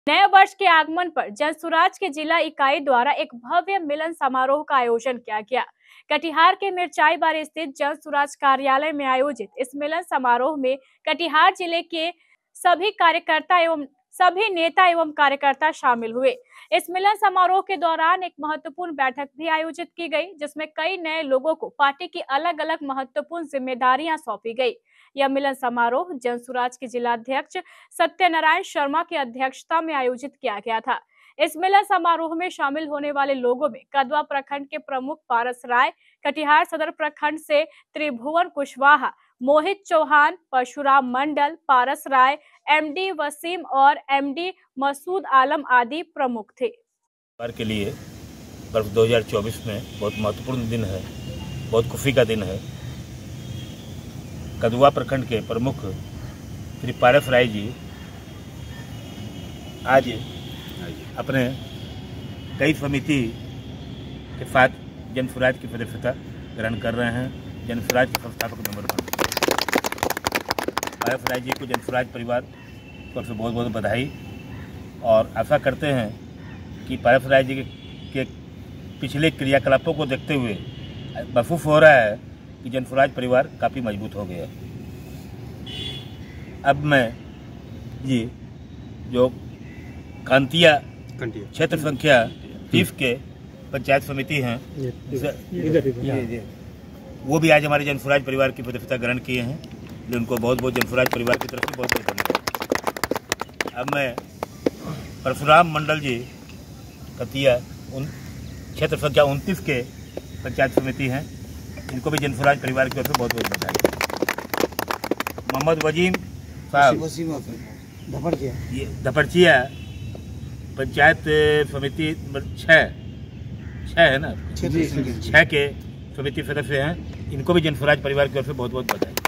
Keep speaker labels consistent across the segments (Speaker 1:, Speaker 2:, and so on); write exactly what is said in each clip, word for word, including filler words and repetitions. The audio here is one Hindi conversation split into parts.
Speaker 1: नए वर्ष के आगमन पर जनसुराज के जिला इकाई द्वारा एक भव्य मिलन समारोह का आयोजन किया गया। कटिहार के मिर्चाई बार स्थित जनसुराज कार्यालय में आयोजित इस मिलन समारोह में कटिहार जिले के सभी कार्यकर्ता एवं सभी नेता एवं कार्यकर्ता शामिल हुए। इस मिलन समारोह के दौरान एक महत्वपूर्ण बैठक भी आयोजित की गई, जिसमें कई नए लोगों को पार्टी की अलग अलग महत्वपूर्ण जिम्मेदारियां सौंपी गई। यह मिलन समारोह जनसुराज के जिलाध्यक्ष सत्यनारायण शर्मा की अध्यक्षता में आयोजित किया गया था। इस मिलन समारोह में शामिल होने वाले लोगों में कदवा प्रखंड के प्रमुख पारस राय, कटिहार सदर प्रखंड से त्रिभुवन कुशवाहा, मोहित चौहान, परशुराम मंडल, पारस राय, एमडी वसीम और एमडी मसूद आलम आदि प्रमुख थे।
Speaker 2: के लिए वर्ष दो हज़ार चौबीस में बहुत महत्वपूर्ण दिन है, बहुत खुशी का दिन है। कदवा प्रखंड के प्रमुख श्री पारस राय जी आज अपने कई समिति के साथ जनसुराज की सदस्यता ग्रहण कर रहे हैं। जनसुराज के संस्थापक मेंबर बन पारस राय जी को जनसुराज परिवार को से बहुत बहुत बधाई और आशा करते हैं कि पारस राय जी के, के पिछले क्रियाकलापों को देखते हुए महसूस हो रहा है कि जनसुराज परिवार काफ़ी मजबूत हो गया। अब मैं जी जो कांतिया क्षेत्र संख्या तीस के पंचायत समिति हैं, वो भी आज हमारे जनसुराज परिवार की सदस्यता ग्रहण किए हैं, जो उनको बहुत बहुत जनसुराज परिवार की तरफ से बहुत बहुत धन्यवाद। अब मैं परशुराम मंडल जी कतिया उन क्षेत्र संख्या उनतीस के पंचायत समिति हैं, इनको भी जनसुराज परिवार की ओर से बहुत बहुत बधाई। मोहम्मद वजीम साहब ये धपड़चिया पंचायत समिति नंबर छः छः है ना, छः के समिति सदस्य हैं, इनको भी जनसुराज परिवार की ओर से बहुत बहुत बधाई।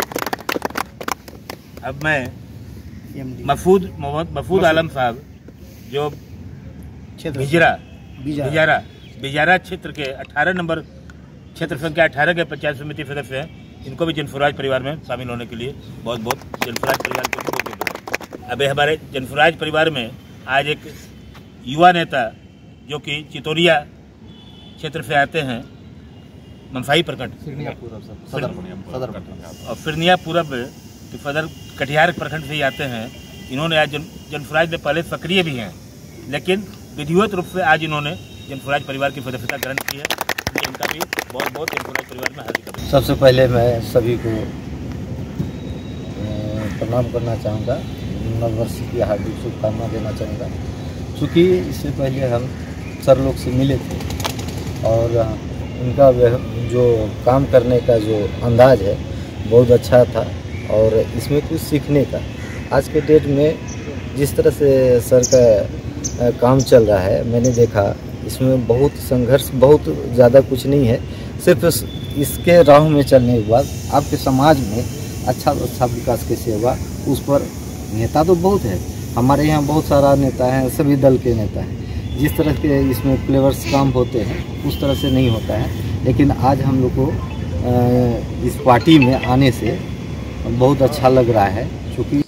Speaker 2: अब मैं मसूद मोहम्मद मसूद आलम साहब जो बिजरा बिजारा बिजारा क्षेत्र के अठारह नंबर क्षेत्र संख्या अठारह के पंचायत समिति सदस्य हैं, इनको भी जनसुराज परिवार में शामिल होने के लिए बहुत बहुत जनसुराज परिवार को बहुत बहुत। अब हमारे जनसुराज परिवार में आज एक युवा नेता जो कि चितौरिया क्षेत्र से आते हैं, मनसाई प्रखंड और फिरनिया पूरब के सदर कटिहार प्रखंड से ही आते हैं। इन्होंने आज जन जनसुराज में पहले सक्रिय भी हैं, लेकिन विधिवत रूप से आज इन्होंने जनसुराज परिवार की सदस्यता ग्रहण की है। इनका भी बहुत बहुत जनसुराज परिवार में हार्दिक अभिनंदन।
Speaker 3: सबसे पहले मैं सभी को प्रणाम करना चाहूँगा, नववर्ष की हार्दिक शुभकामना देना चाहूँगा। चूँकि इससे पहले हम सर लोग से मिले थे और उनका जो काम करने का जो अंदाज है बहुत अच्छा था और इसमें कुछ सीखने का। आज के डेट में जिस तरह से सर का काम चल रहा है, मैंने देखा इसमें बहुत संघर्ष, बहुत ज़्यादा कुछ नहीं है। सिर्फ इसके राह में चलने के बाद आपके समाज में अच्छा अच्छा विकास कैसे होगा, उस पर नेता तो बहुत है, हमारे यहाँ बहुत सारा नेता है, सभी दल के नेता हैं। जिस तरह के इसमें फ्लेवर्स काम होते हैं उस तरह से नहीं होता है, लेकिन आज हम लोग को इस पार्टी में आने से बहुत अच्छा लग रहा है। क्योंकि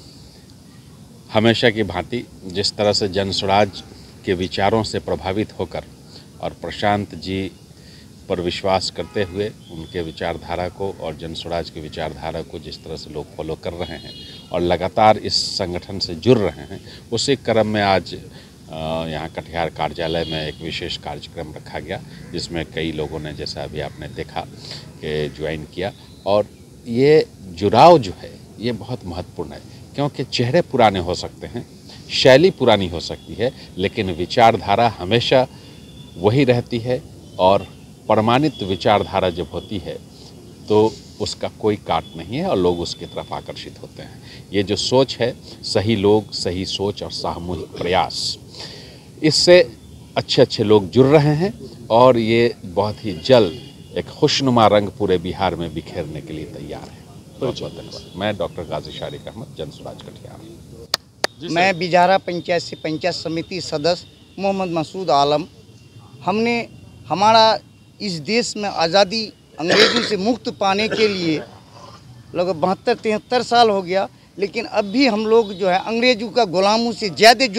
Speaker 4: हमेशा की भांति जिस तरह से जनसुराज के विचारों से प्रभावित होकर और प्रशांत जी पर विश्वास करते हुए उनके विचारधारा को और जनसुराज की विचारधारा को जिस तरह से लोग फॉलो कर रहे हैं और लगातार इस संगठन से जुड़ रहे हैं, उसी क्रम में आज यहाँ कटिहार कार्यालय में एक विशेष कार्यक्रम रखा गया, जिसमें कई लोगों ने, जैसा अभी आपने देखा, कि ज्वाइन किया। और ये जुड़ाव जो है ये बहुत महत्वपूर्ण है, क्योंकि चेहरे पुराने हो सकते हैं, शैली पुरानी हो सकती है, लेकिन विचारधारा हमेशा वही रहती है। और प्रमाणित विचारधारा जब होती है तो उसका कोई काट नहीं है और लोग उसकी तरफ आकर्षित होते हैं। ये जो सोच है, सही लोग, सही सोच और सामूहिक प्रयास, इससे अच्छे अच्छे लोग जुड़ रहे हैं और ये बहुत ही जल्द एक खुशनुमा रंग पूरे बिहार में बिखेरने के लिए तैयार है। बहुत बहुत धन्यवाद। मैं डॉक्टर गाजी शारिक अहमद, जनसुराज कटिहार।
Speaker 5: मैं बिजारा पंचायत से पंचायत समिति सदस्य मोहम्मद मसूद आलम। हमने हमारा इस देश में आज़ादी अंग्रेज़ों से मुक्त पाने के लिए लगभग बहत्तर तिहत्तर साल हो गया, लेकिन अब भी हम लोग जो है अंग्रेज़ों का गुलामों से ज़्यादा जो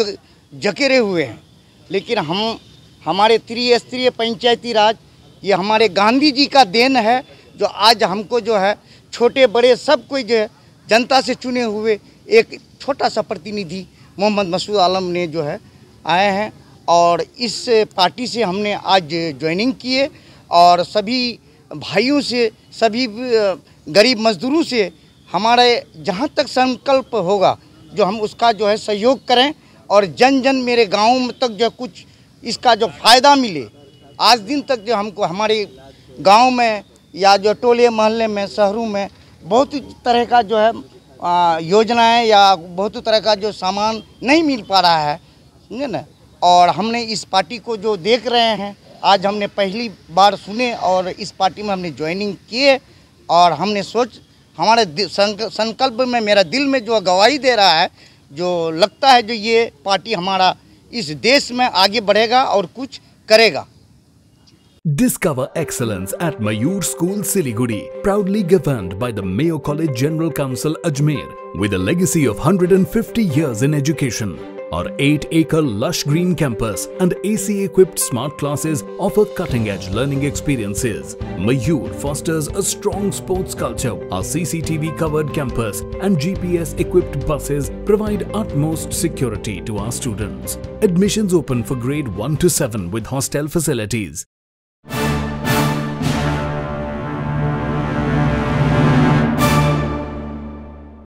Speaker 5: जकेरे हुए हैं, लेकिन हम हमारे त्रिस्तरीय पंचायती राज ये हमारे गांधी जी का देन है, जो आज हमको जो है छोटे बड़े सब कोई जो है जनता से चुने हुए एक छोटा सा प्रतिनिधि मोहम्मद मसूद आलम ने जो है आए हैं और इस पार्टी से हमने आज ज्वाइनिंग किए और सभी भाइयों से, सभी गरीब मजदूरों से हमारे जहाँ तक संकल्प होगा जो हम उसका जो है सहयोग करें और जन जन मेरे गाँव में तक जो कुछ इसका जो फ़ायदा मिले। आज दिन तक जो हमको हमारे गांव में या जो टोले मोहल्ले में शहरों में बहुत तरह का जो है योजनाएं या बहुत तरह का जो सामान नहीं मिल पा रहा है, समझे ना। और हमने इस पार्टी को जो देख रहे हैं, आज हमने पहली बार सुने और इस पार्टी में हमने ज्वाइनिंग किए और हमने सोच हमारे संकल्प में मेरा दिल में जो गवाही दे रहा है, जो लगता है जो ये पार्टी हमारा इस देश में आगे बढ़ेगा और कुछ करेगा।
Speaker 6: Discover excellence at Mayur School, Siliguri, proudly governed by the Mayo College General Council, Ajmer, with a legacy of one hundred fifty years in education. Our eight acre lush green campus and A C-equipped smart classes offer cutting-edge learning experiences. Mayur fosters a strong sports culture. Our C C T V-covered campus and G P S-equipped buses provide utmost security to our students. Admissions open for grade one to seven with hostel facilities.